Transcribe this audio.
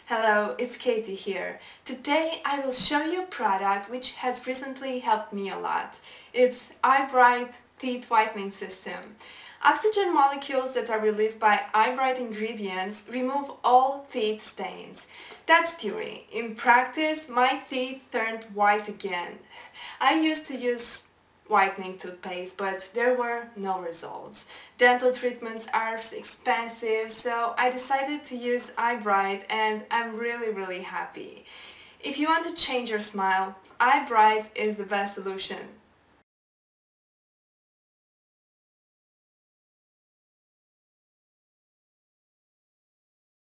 Hello, it's Katie here. Today I will show you a product which has recently helped me a lot. It's iBrigh teeth whitening system. Oxygen molecules that are released by iBrigh ingredients remove all teeth stains. That's theory. In practice, my teeth turned white again. I used to use whitening toothpaste, but there were no results. Dental treatments are expensive, so I decided to use iBrigh and I'm really happy. If you want to change your smile, iBrigh is the best solution.